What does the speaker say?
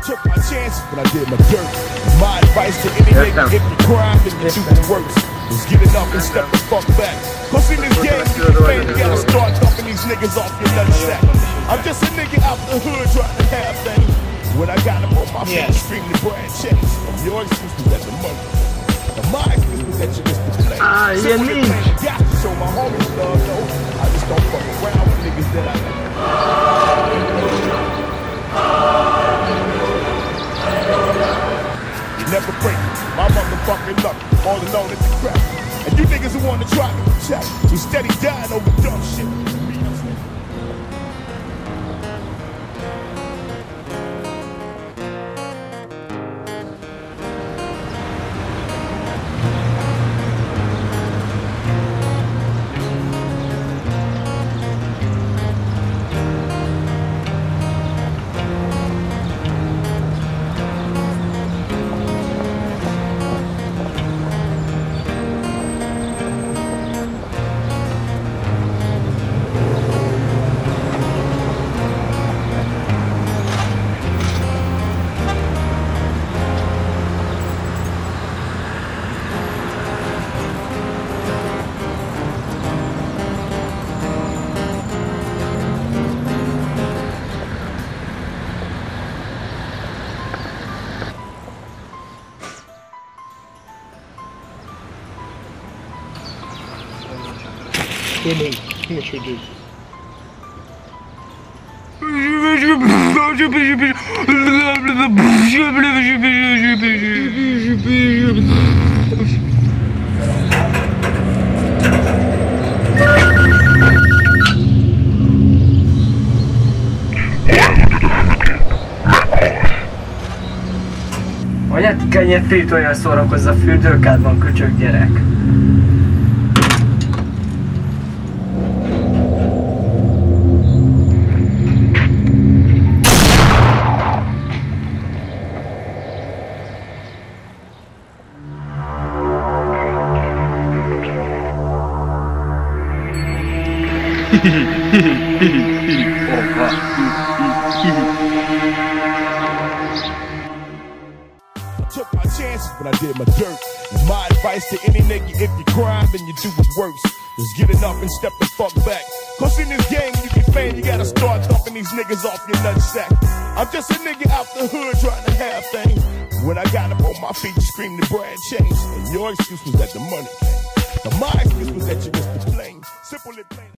Took my chances, but I did my dirt. My advice to any nigga, if you crime, then you do the worst. Just get it up and step the fuck back. Cause in this game, you gotta start talking these niggas off your nutsack. I'm just a nigga out the hood trying to have things. When I got them on my feet, screaming the brand checks. Your excuse was that the money. And my excuse was that you missed the play. Simply the plan got to show my homies love, though. I just don't fuck around with niggas that I know. You never break my motherfucking luck, all alone at the crap. And you niggas who wanna try me, check. You steady dying over dumb shit. How much you do? Anyát kenyet tiltolja, szórakozz a fürdőkádban, köcsög gyerek. Took my chances, but I did my dirt. And my advice to any nigga, if you crime, then you do it worse. Just get it up and step the fuck back. Cause in this game, you get fame, you gotta start talking these niggas off your nutsack. I'm just a nigga out the hood trying to have things. When I got them on my feet, screaming the brand change. And your excuse was that the money came. But my excuse was that you missed the plane. Simple and plain.